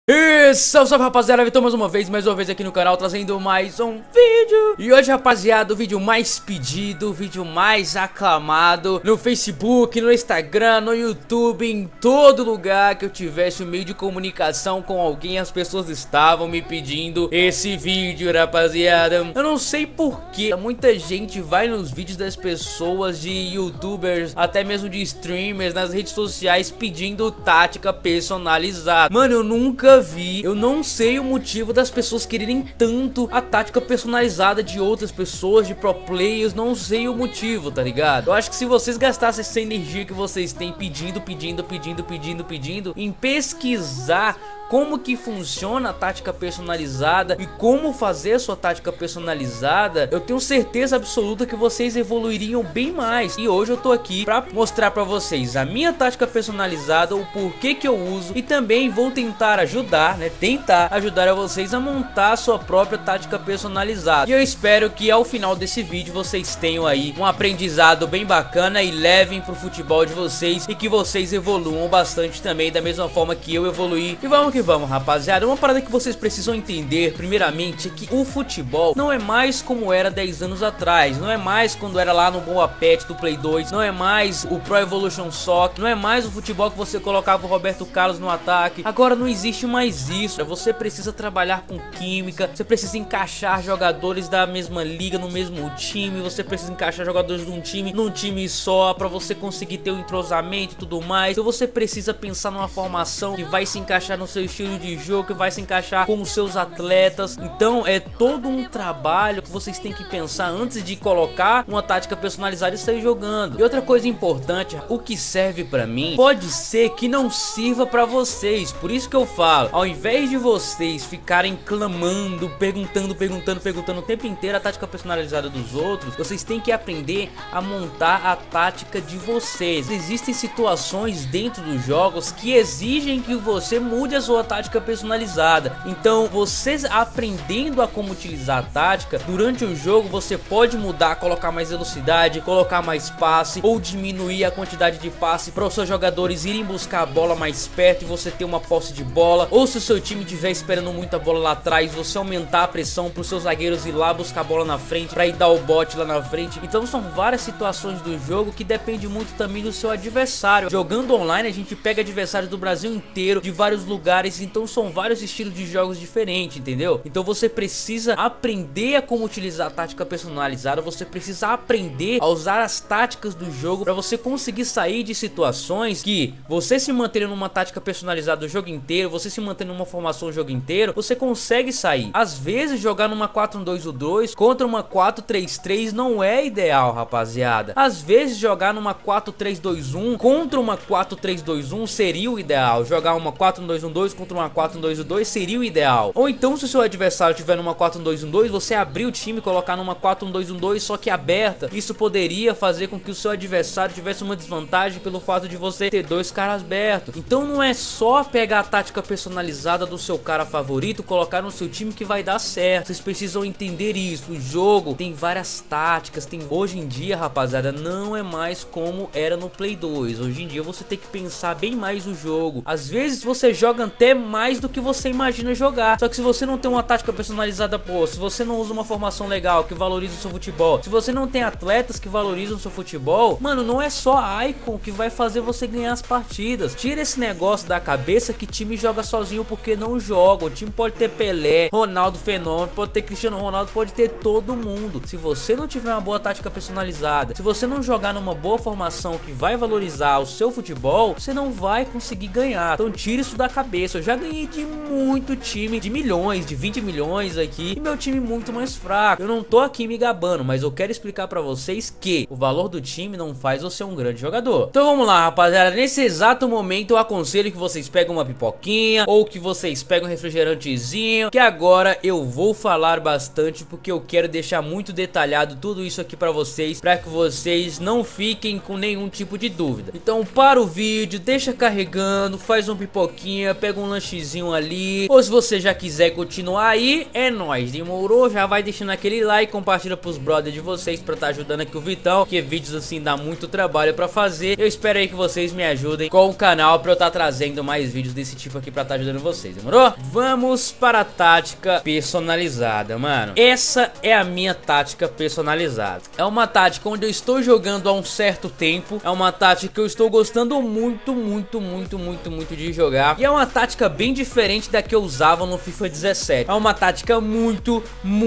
E salve rapaziada, Vitor mais uma vez aqui no canal trazendo mais um vídeo. E hoje rapaziada, o vídeo mais pedido, o vídeo mais aclamado no Facebook, no Instagram, no YouTube, em todo lugar que eu tivesse um meio de comunicação com alguém, as pessoas estavam me pedindo esse vídeo, rapaziada. Eu não sei porquê, muita gente vai nos vídeos das pessoas, de youtubers, até mesmo de streamers, nas redes sociais pedindo tática personalizada. Mano, eu nunca vi, eu não sei o motivo das pessoas quererem tanto a tática personalizada de outras pessoas, de pro players, não sei o motivo, tá ligado? Eu acho que se vocês gastassem essa energia que vocês têm pedindo em pesquisar como que funciona a tática personalizada e como fazer a sua tática personalizada, eu tenho certeza absoluta que vocês evoluiriam bem mais. E hoje eu tô aqui pra mostrar pra vocês a minha tática personalizada, o porquê que eu uso, e também vou tentar ajudar, tentar ajudar a vocês a montar a sua própria tática personalizada. E eu espero que ao final desse vídeo vocês tenham aí um aprendizado bem bacana e levem pro futebol de vocês, e que vocês evoluam bastante também, da mesma forma que eu evoluí. E vamos que vamos, rapaziada. Uma parada que vocês precisam entender primeiramente é que o futebol não é mais como era 10 anos atrás, não é mais quando era lá no Boa Pet do Play 2, não é mais o Pro Evolution Soccer, não é mais o futebol que você colocava o Roberto Carlos no ataque. Agora não existe mais isso. Você precisa trabalhar com química, você precisa encaixar jogadores da mesma liga no mesmo time, você precisa encaixar jogadores de um time num time só, pra você conseguir ter o entrosamento e tudo mais. Então você precisa pensar numa formação que vai se encaixar no seu estilo de jogo, que vai se encaixar com os seus atletas. Então é todo um trabalho que vocês têm que pensar antes de colocar uma tática personalizada e sair jogando. E outra coisa importante, o que serve pra mim pode ser que não sirva pra vocês. Por isso que eu falo, ao invés de vocês ficarem clamando, perguntando o tempo inteiro a tática personalizada dos outros, vocês têm que aprender a montar a tática de vocês. Existem situações dentro dos jogos que exigem que você mude a sua tática personalizada. Então vocês aprendendo a como utilizar a tática durante o jogo, você pode mudar, colocar mais velocidade, colocar mais passe, ou diminuir a quantidade de passe para os seus jogadores irem buscar a bola mais perto e você ter uma posse de bola. Ou se o seu time estiver esperando muita bola lá atrás, você aumentar a pressão para os seus zagueiros ir lá buscar a bola na frente, para ir dar o bote lá na frente. Então são várias situações do jogo que depende muito também do seu adversário. Jogando online a gente pega adversários do Brasil inteiro, de vários lugares, então são vários estilos de jogos diferentes, entendeu? Então você precisa aprender a como utilizar a tática personalizada, você precisa aprender a usar as táticas do jogo para você conseguir sair de situações que você se manter numa tática personalizada o jogo inteiro, você se manter numa formação o jogo inteiro, você consegue sair. Às vezes jogar numa 4-1-2-1 contra uma 4-3-3 não é ideal, rapaziada. Às vezes jogar numa 4-3-2-1 contra uma 4-3-2-1 seria o ideal. Jogar uma 4-1-2-1-2 contra uma 4-1-2-1-2 seria o ideal. Ou então, se o seu adversário tiver numa 4-1-2-1-2, você abrir o time e colocar numa 4-1-2-1-2 só que aberta. Isso poderia fazer com que o seu adversário tivesse uma desvantagem pelo fato de você ter dois caras abertos. Então não é só pegar a tática personalizada do seu cara favorito, colocar no seu time que vai dar certo. Vocês precisam entender isso. O jogo tem várias táticas, hoje em dia, rapaziada, não é mais como era no Play 2. Hoje em dia você tem que pensar bem mais o jogo. Às vezes você joga até mais do que você imagina jogar. Só que se você não tem uma tática personalizada, pô, se você não usa uma formação legal que valoriza o seu futebol, se você não tem atletas que valorizam o seu futebol, mano, não é só a Icon que vai fazer você ganhar as partidas. Tira esse negócio da cabeça que time joga sozinho porque não joga. O time pode ter Pelé, Ronaldo Fenômeno, pode ter Cristiano Ronaldo, pode ter todo mundo. Se você não tiver uma boa tática personalizada, se você não jogar numa boa formação que vai valorizar o seu futebol, você não vai conseguir ganhar. Então tira isso da cabeça. Eu já ganhei de muito time, de milhões, de 20 milhões aqui, e meu time muito mais fraco. Eu não tô aqui me gabando, mas eu quero explicar pra vocês que o valor do time não faz você um grande jogador. Então vamos lá, rapaziada. Nesse exato momento eu aconselho que vocês peguem uma pipoquinha, ou que vocês peguem um refrigerantezinho, que agora eu vou falar bastante, porque eu quero deixar muito detalhado tudo isso aqui pra vocês, pra que vocês não fiquem com nenhum tipo de dúvida. Então para o vídeo, deixa carregando, faz uma pipoquinha, pega um lanchezinho ali, ou se você já quiser continuar aí, é nóis, demorou? Já vai deixando deixando aquele like, compartilha pros brothers de vocês pra estar ajudando aqui o Vitão, porque vídeos assim dá muito trabalho pra fazer. Eu espero aí que vocês me ajudem com o canal pra eu estar trazendo mais vídeos desse tipo aqui pra estar ajudando vocês, demorou? Vamos para a tática personalizada, mano. Essa é a minha tática personalizada. É uma tática onde eu estou jogando há um certo tempo. É uma tática que eu estou gostando muito de jogar. E é uma tática bem diferente da que eu usava no FIFA 17. É uma tática muito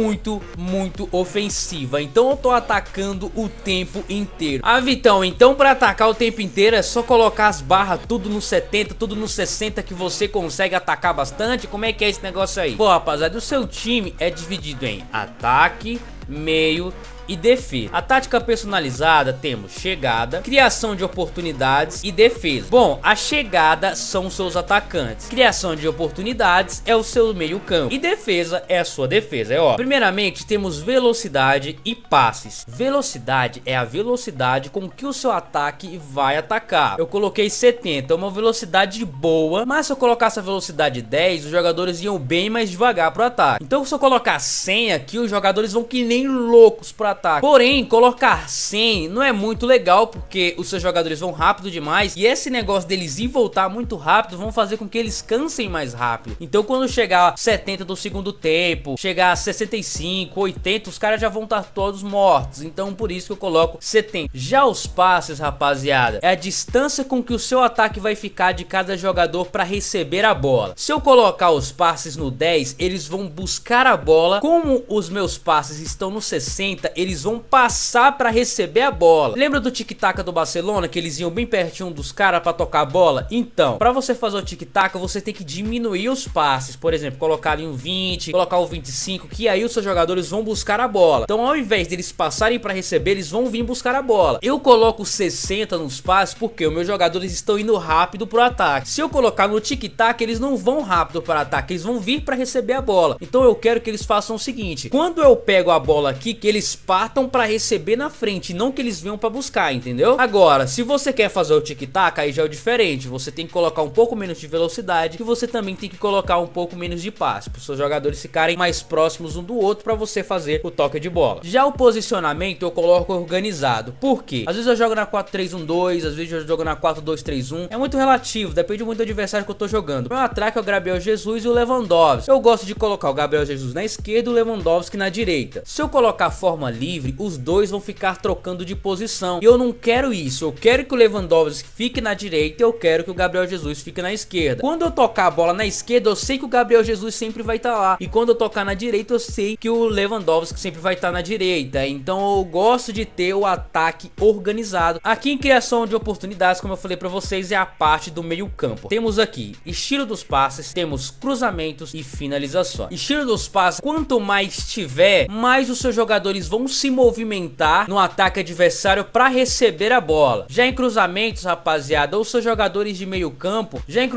ofensiva. Então eu tô atacando o tempo inteiro. Ah, Vitão, então pra atacar o tempo inteiro é só colocar as barras tudo no 70, tudo no 60 que você consegue atacar bastante? Como é que é esse negócio aí? Pô, rapaziada, o seu time é dividido em ataque, meio e defesa. A tática personalizada temos chegada, criação de oportunidades e defesa. Bom, a chegada são os seus atacantes, criação de oportunidades é o seu meio campo e defesa é a sua defesa, é ó. Primeiramente temos velocidade e passes. Velocidade é a velocidade com que o seu ataque vai atacar. Eu coloquei 70, uma velocidade boa, mas se eu colocasse a velocidade 10, os jogadores iam bem mais devagar pro ataque. Então se eu colocar 100 aqui, os jogadores vão que nem loucos pro ataque. Porém, colocar 100 não é muito legal, porque os seus jogadores vão rápido demais, e esse negócio deles ir e voltar muito rápido vão fazer com que eles cansem mais rápido. Então quando chegar 70 do segundo tempo, chegar a 65, 80, os caras já vão estar todos mortos. Então por isso que eu coloco 70. Já os passes, rapaziada, é a distância com que o seu ataque vai ficar de cada jogador para receber a bola. Se eu colocar os passes no 10, eles vão buscar a bola. Como os meus passes estão no 60, eles vão passar para receber a bola. Lembra do tic-tac do Barcelona, que eles iam bem pertinho dos caras para tocar a bola? Então, para você fazer o tic-tac, você tem que diminuir os passes. Por exemplo, colocar ali um 20, colocar o 25, que aí os seus jogadores vão buscar a bola. Então, ao invés deles passarem para receber, eles vão vir buscar a bola. Eu coloco 60 nos passes porque os meus jogadores estão indo rápido pro ataque. Se eu colocar no tic-tac, eles não vão rápido para ataque, eles vão vir para receber a bola. Então, eu quero que eles façam o seguinte: quando eu pego a bola aqui, que eles partam para receber na frente, não que eles venham para buscar, entendeu? Agora, se você quer fazer o tic-tac, aí já é o diferente. Você tem que colocar um pouco menos de velocidade e você também tem que colocar um pouco menos de passe, para os seus jogadores ficarem mais próximos um do outro para você fazer o toque de bola. Já o posicionamento eu coloco organizado. Por quê? Às vezes eu jogo na 4-3-1-2, às vezes eu jogo na 4-2-3-1. É muito relativo, depende muito do adversário que eu tô jogando. Meu ataque é o Gabriel Jesus e o Lewandowski. Eu gosto de colocar o Gabriel Jesus na esquerda e o Lewandowski na direita. Se eu colocar a forma livre, os dois vão ficar trocando de posição. E eu não quero isso. Eu quero que o Lewandowski fique na direita e eu quero que o Gabriel Jesus fique na esquerda. Quando eu tocar a bola na esquerda, eu sei que o Gabriel Jesus sempre vai estar lá. E quando eu tocar na direita, eu sei que o Lewandowski sempre vai estar na direita. Então eu gosto de ter o ataque organizado. Aqui em criação de oportunidades, como eu falei pra vocês, é a parte do meio campo. Temos aqui estilo dos passes, temos cruzamentos e finalizações. Estilo dos passes, quanto mais tiver, mais os seus jogadores vão se movimentar no ataque adversário para receber a bola. Já em cruzamentos, rapaziada, os seus jogadores de meio campo,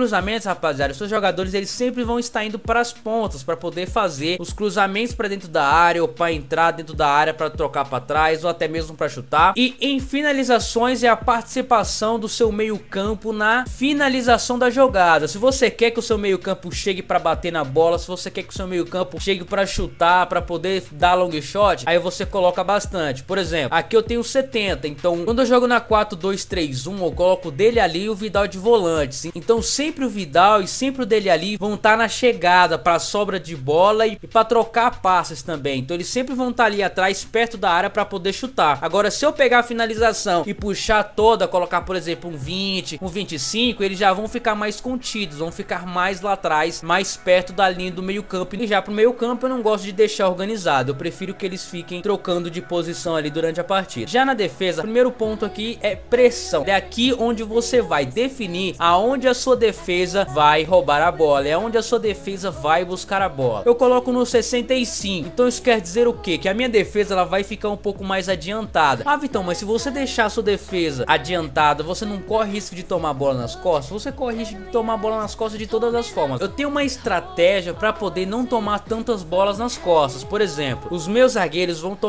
os seus jogadores eles sempre vão estar indo para as pontas para poder fazer os cruzamentos para dentro da área ou para entrar dentro da área para trocar para trás ou até mesmo para chutar. E em finalizações é a participação do seu meio campo na finalização da jogada. Se você quer que o seu meio campo chegue para bater na bola, se você quer que o seu meio campo chegue para chutar, para poder dar long shot, aí você coloca bastante. Por exemplo, aqui eu tenho 70, então quando eu jogo na 4-2-3-1 eu coloco o dele ali e o Vidal de volante. Então sempre o Vidal e sempre o dele ali vão estar na chegada para sobra de bola e para trocar passes também. Então eles sempre vão estar ali atrás perto da área para poder chutar. Agora se eu pegar a finalização e puxar toda, colocar por exemplo um 20, um 25, eles já vão ficar mais contidos, vão ficar mais lá atrás, mais perto da linha do meio campo. E já pro meio campo eu não gosto de deixar organizado, eu prefiro que eles fiquem trocando de posição ali durante a partida. Já na defesa, o primeiro ponto aqui é pressão. É aqui onde você vai definir aonde a sua defesa vai roubar a bola, é onde a sua defesa vai buscar a bola. Eu coloco no 65, então isso quer dizer o quê? Que a minha defesa ela vai ficar um pouco mais adiantada. Ah, Vitão, mas se você deixar a sua defesa adiantada, você não corre risco de tomar a bola nas costas? Você corre risco de tomar a bola nas costas de todas as formas. Eu tenho uma estratégia para poder não tomar tantas bolas nas costas. Por exemplo, os meus zagueiros vão tomar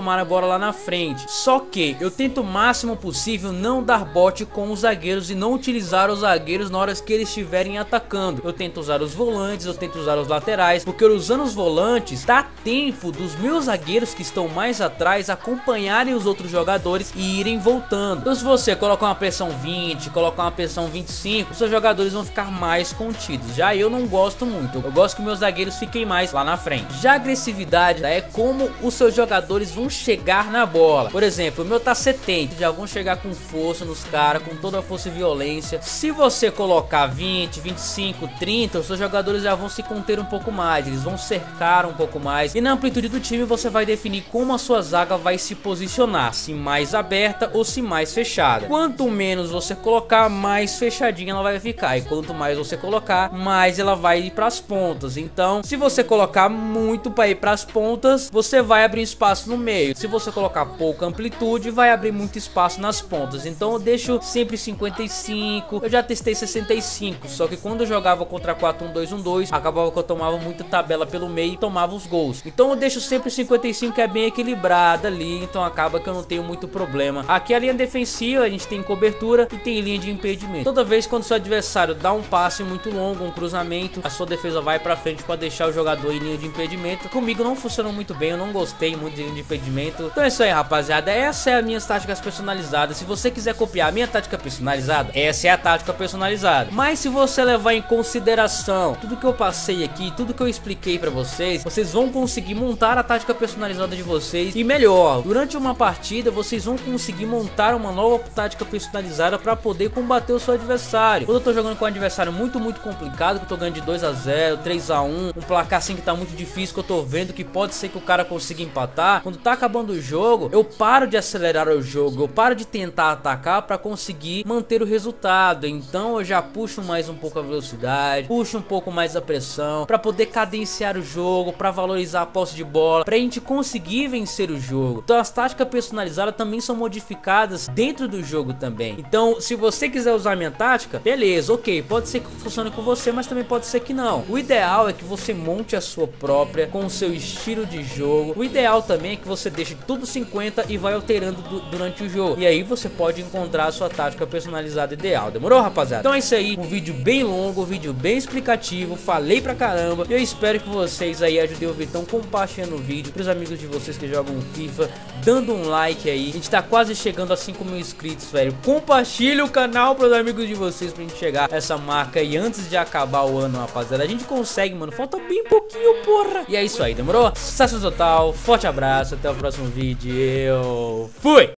tomar a bola lá na frente. Só que eu tento o máximo possível não dar bote com os zagueiros e não utilizar os zagueiros na hora que eles estiverem atacando. Eu tento usar os volantes, eu tento usar os laterais, porque usando os volantes dá tempo dos meus zagueiros que estão mais atrás acompanharem os outros jogadores e irem voltando. Então se você colocar uma pressão 20, colocar uma pressão 25, os seus jogadores vão ficar mais contidos. Já eu não gosto muito, eu gosto que meus zagueiros fiquem mais lá na frente. Já a agressividade é como os seus jogadores vão chegar na bola. Por exemplo, o meu tá 70, já vão chegar com força nos caras, com toda a força e violência. Se você colocar 20, 25, 30, os seus jogadores já vão se conter um pouco mais, eles vão cercar um pouco mais. E na amplitude do time você vai definir como a sua zaga vai se posicionar, se mais aberta ou se mais fechada. Quanto menos você colocar, mais fechadinha ela vai ficar, e quanto mais você colocar, mais ela vai ir para as pontas. Então se você colocar muito para ir para as pontas, você vai abrir espaço no meio. Se você colocar pouca amplitude, vai abrir muito espaço nas pontas. Então eu deixo sempre 55, eu já testei 65, só que quando eu jogava contra 4-1-2-1-2, acabava que eu tomava muita tabela pelo meio e tomava os gols. Então eu deixo sempre 55, que é bem equilibrada ali, então acaba que eu não tenho muito problema. Aqui a linha defensiva, a gente tem cobertura e tem linha de impedimento. Toda vez quando seu adversário dá um passe muito longo, um cruzamento, a sua defesa vai pra frente para deixar o jogador em linha de impedimento. Comigo não funcionou muito bem, eu não gostei muito de linha de impedimento. Então é isso aí, rapaziada, essa é a minhas táticas personalizadas. Se você quiser copiar a minha tática personalizada, essa é a tática personalizada. Mas se você levar em consideração tudo que eu passei aqui, tudo que eu expliquei pra vocês, vocês vão conseguir montar a tática personalizada de vocês. E melhor, durante uma partida vocês vão conseguir montar uma nova tática personalizada para poder combater o seu adversário. Quando eu tô jogando com um adversário muito complicado, que eu tô ganhando de 2-0, 3-1, um placar assim que tá muito difícil, que eu tô vendo que pode ser que o cara consiga empatar, quando tá acabando o jogo, eu paro de acelerar o jogo, eu paro de tentar atacar para conseguir manter o resultado. Então eu já puxo mais um pouco a velocidade, puxo um pouco mais a pressão, para poder cadenciar o jogo, para valorizar a posse de bola, pra gente conseguir vencer o jogo. Então as táticas personalizadas também são modificadas dentro do jogo também. Então se você quiser usar minha tática, beleza, ok, pode ser que funcione com você, mas também pode ser que não. O ideal é que você monte a sua própria, com o seu estilo de jogo. O ideal também é que você deixe tudo 50 e vai alterando durante o jogo, e aí você pode encontrar a sua tática personalizada ideal. Demorou, rapaziada? Então é isso aí, um vídeo bem longo, um vídeo bem explicativo, falei pra caramba, e eu espero que vocês aí ajudem o Vitão compartilhando o vídeo pros amigos de vocês que jogam FIFA, dando um like aí. A gente tá quase chegando a 5 mil inscritos, velho. Compartilhe o canal pros amigos de vocês pra gente chegar a essa marca aí antes de acabar o ano, rapaziada. A gente consegue, mano, falta bem pouquinho, porra. E é isso aí, demorou? Sucesso total, forte abraço, até o próximo vídeo, eu fui!